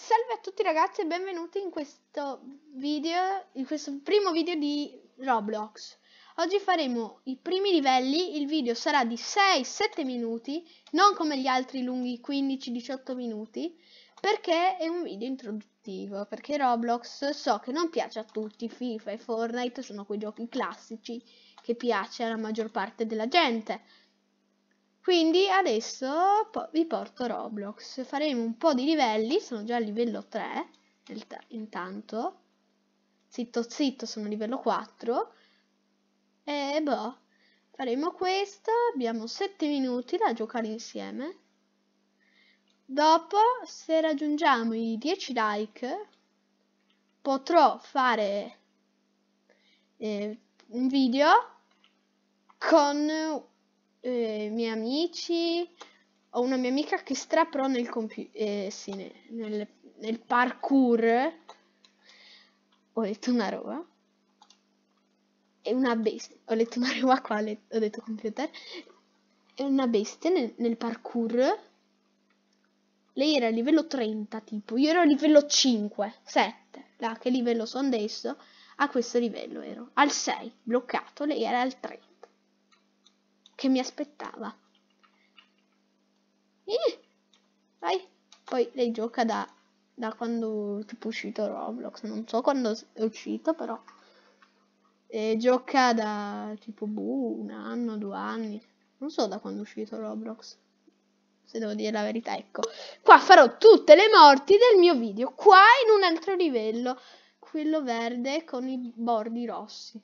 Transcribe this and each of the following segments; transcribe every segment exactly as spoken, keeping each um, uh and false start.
Salve a tutti ragazzi e benvenuti in questo video, in questo primo video di Roblox. Oggi faremo i primi livelli, il video sarà di sei sette minuti, non come gli altri lunghi quindici diciotto minuti, perché è un video introduttivo, perché Roblox so che non piace a tutti, FIFA e Fortnite sono quei giochi classici che piace alla maggior parte della gente. Quindi adesso po vi porto Roblox, faremo un po' di livelli, sono già a livello tre, intanto, zitto zitto sono a livello quattro, e boh, faremo questo, abbiamo sette minuti da giocare insieme, dopo se raggiungiamo i dieci like potrò fare eh, un video con Eh, miei amici. Ho una mia amica che stra pro nel computer, eh, sì, nel, nel parkour. Ho letto una roba, è una bestia. Ho letto una roba qua, ho detto computer, è una bestia nel, nel parkour. Lei era a livello trenta tipo, io ero a livello cinque sette, là che livello sono adesso, a questo livello ero al sei bloccato, lei era al trenta che mi aspettava. Eh, vai. Poi lei gioca da, da quando tipo è uscito Roblox, non so quando è uscito, però e gioca da tipo boh, un anno, due anni, non so da quando è uscito Roblox, se devo dire la verità. Ecco, qua farò tutte le morti del mio video, qua in un altro livello, quello verde con i bordi rossi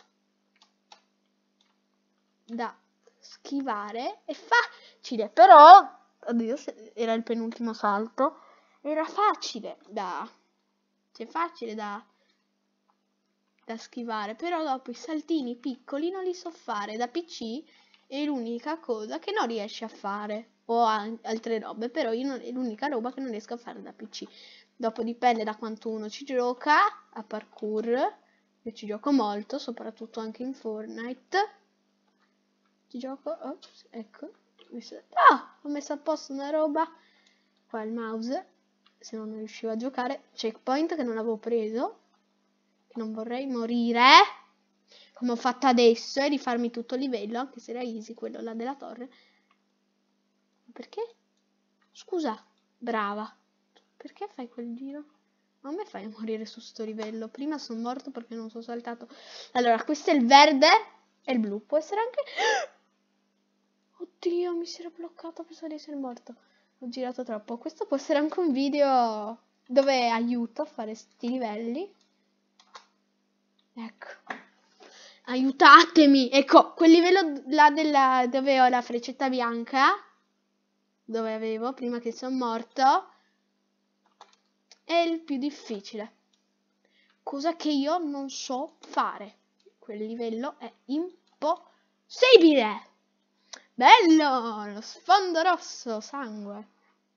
da schivare. È facile, però oddio, era il penultimo salto, era facile da cioè facile da da schivare, però dopo i saltini piccoli non li so fare. Da P C è l'unica cosa che non riesce a fare, o altre robe, però io non, è l'unica roba che non riesco a fare da P C. Dopo dipende da quanto uno ci gioca a parkour. Io ci gioco molto, soprattutto anche in Fortnite ci gioco. Ops, ecco, ah, ho messo a posto una roba qua, il mouse, se non riuscivo a giocare. Checkpoint che non avevo preso, che non vorrei morire come ho fatto adesso e rifarmi tutto livello, anche se era easy quello là della torre. Perché? Scusa, brava, perché fai quel giro? Non mi fai morire su sto livello. Prima sono morto perché non sono saltato. Allora, questo è il verde e il blu, può essere anche... Oddio, mi si era bloccato, pensavo di essere morto. Ho girato troppo. Questo può essere anche un video dove aiuto a fare sti livelli. Ecco. Aiutatemi. Ecco, quel livello là della, dove ho la freccetta bianca, dove avevo prima che sono morto, è il più difficile. Cosa che io non so fare. Quel livello è impossibile. Bello! Lo sfondo rosso, sangue.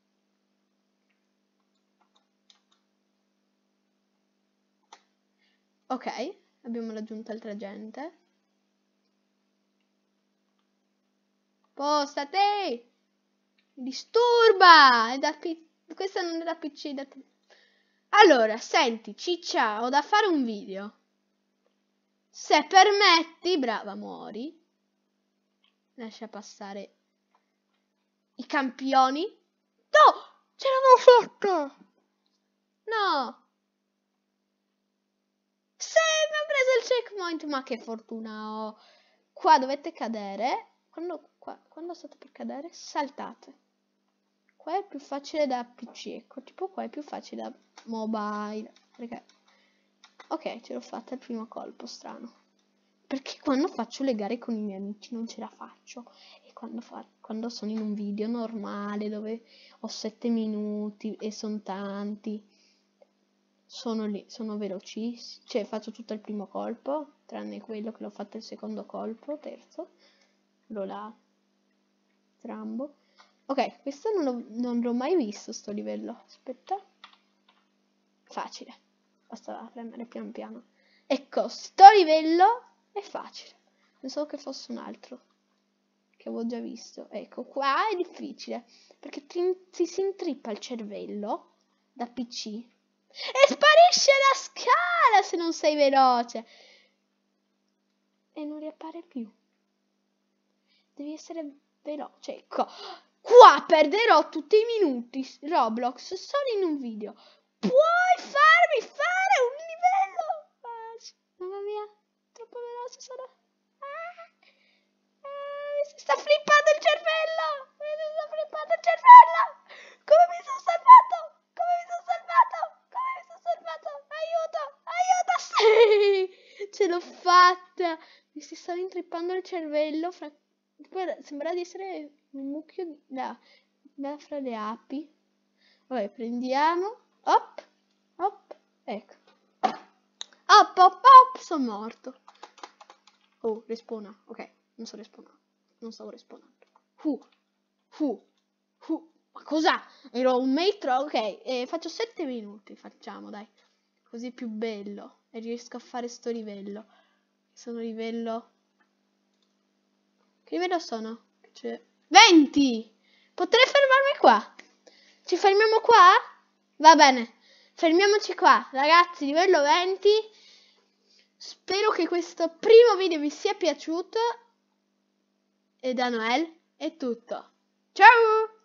Ok, abbiamo raggiunto altra gente. Postati! Mi disturba! È da P... Questa non è da P C, da T V. Allora, senti, ciccia, ho da fare un video. Se permetti, brava, muori. Lascia passare i campioni. No! Ce l'avevo fatta! No! Sì, mi ha preso il checkpoint, ma che fortuna ho. Qua dovete cadere. Quando, qua, quando state per cadere, saltate. Qua è più facile da P C, ecco, tipo qua è più facile da mobile. Perché... Ok, ce l'ho fatta il primo colpo, strano. Perché quando faccio le gare con i miei amici non ce la faccio. E quando, fa, quando sono in un video normale dove ho sette minuti e sono tanti, sono lì, sono velocissimo. Cioè faccio tutto il primo colpo, tranne quello che l'ho fatto il secondo colpo, terzo. Lo là. Strambo. Ok, questo non l'ho mai visto, sto livello. Aspetta. Facile. Basta premere pian piano. Ecco, sto livello è facile. Pensavo che fosse un altro che avevo già visto. Ecco, qua è difficile perché ti, ti si intrippa il cervello da P C. E sparisce la scala se non sei veloce. E non riappare più. Devi essere veloce. Ecco. Qua perderò tutti i minuti Roblox solo in un video. Puoi farmi fare un livello? Mamma mia, troppo veloce sono. Ah, ah, mi si sta flippando il cervello. Mi si sta flippando il cervello. Come mi sono salvato? Come mi sono salvato? Come mi sono salvato? Aiuto, aiuto. Sì, ce l'ho fatta. Mi si sta intrippando il cervello. Fra... Sembra di essere un mucchio di... da, da fra le api. Vabbè, prendiamo. Op, op, ecco. Op, op, op, sono morto. Oh, respawna. Ok, non sto respawnando. Non stavo respawnando. Fu, fu, fu. Ma cos'ha? Ero un metro? Ok, eh, faccio sette minuti, facciamo, dai. Così è più bello. E riesco a fare sto livello. Sono livello... Che livello sono? Cioè... venti! Potrei fermarmi qua. Ci fermiamo qua? Va bene. Fermiamoci qua, ragazzi, livello venti. Spero che questo primo video vi sia piaciuto. E da Noel è tutto. Ciao!